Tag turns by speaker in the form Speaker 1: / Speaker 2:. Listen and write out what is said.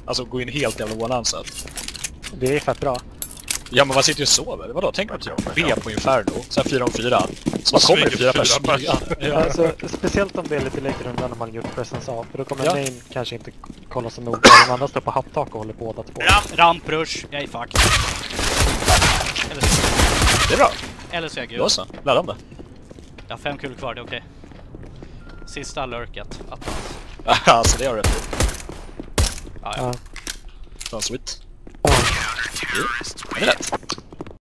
Speaker 1: Alltså gå in helt jävla oanonsat.
Speaker 2: Det är fett bra.
Speaker 1: Ja, men man sitter ju och sover. Vadå? Tänk på typ B på Inferno. Sen 4-4. Så man kommer 4 personer. Ja.
Speaker 2: Alltså, speciellt om det är lite längre undan när man gjort presence av. För då kommer main kanske inte kolla så noga. De andra står på hatttak och håller båda två.
Speaker 3: Ramprush, jag är fucked.
Speaker 1: Det är bra.
Speaker 3: Eller så är jag gud.
Speaker 1: Då så, lär dem det.
Speaker 3: Jag har 5 kulor kvar, det är okej. Sista lurket.
Speaker 1: Alltså det har rätt.
Speaker 3: Ja.
Speaker 1: Sweet.
Speaker 2: Ja.
Speaker 1: Det är rätt.